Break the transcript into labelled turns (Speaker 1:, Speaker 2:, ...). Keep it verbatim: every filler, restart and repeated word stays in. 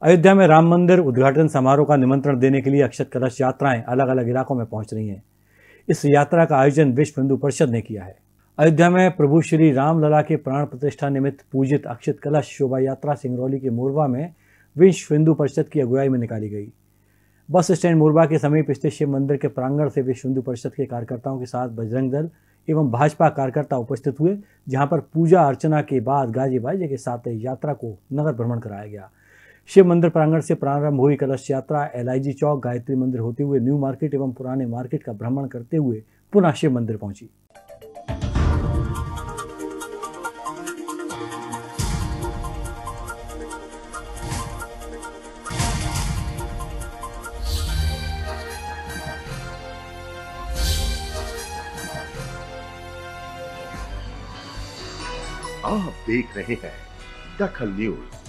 Speaker 1: अयोध्या में राम मंदिर उद्घाटन समारोह का निमंत्रण देने के लिए अक्षत कलश यात्राएं अलग अलग इलाकों में पहुंच रही हैं। इस यात्रा का आयोजन विश्व हिंदू परिषद ने किया है। अयोध्या में प्रभु श्री राम लला के प्राण प्रतिष्ठा निमित्त पूजित अक्षत कलश शोभा यात्रा सिंगरौली के मोरबा में विश्व हिंदू परिषद की अगुवाई में निकाली गई। बस स्टैंड मोरबा के समीप स्थित शिव मंदिर के प्रांगण से विश्व हिंदू परिषद के कार्यकर्ताओं के साथ बजरंग दल एवं भाजपा कार्यकर्ता उपस्थित हुए, जहां पर पूजा अर्चना के बाद गाजे बाजे के साथ यात्रा को नगर भ्रमण कराया गया। शिव मंदिर प्रांगण से प्रारंभ हुई कलश यात्रा एलआईजी चौक, गायत्री मंदिर होते हुए न्यू मार्केट एवं पुराने मार्केट का भ्रमण करते हुए पुनः शिव मंदिर पहुंची।
Speaker 2: आप देख रहे हैं दखल न्यूज।